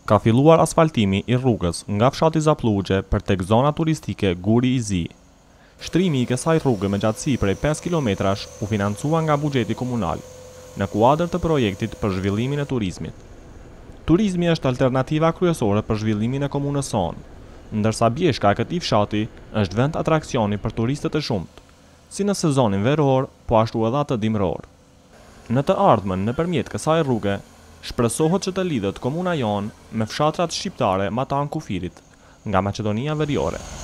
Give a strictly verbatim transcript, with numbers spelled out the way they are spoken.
Ka filluar asfaltimi i rrugës nga fshati Zaplugje për tek zona turistike Guri i Zi. Shtrimi i kësaj rrugë me gjatësi prej pesë kilometrash u financua nga buxheti komunal, në kuadër të projektit për zhvillimin e turizmit. Turizmi është alternativa kryesore për zhvillimin e komunës sonë, ndërsa bjeshka e këtij fshati është vend atraksioni për turistët e shumt, si në sezonin veror, po ashtu edhe atë dimror. Në të ardhmen nëpërmjet kësaj rruge, shpresohet që të lidhet komuna jonë me fshatrat shqiptare ma të anë kufirit nga Maqedonia Veriore.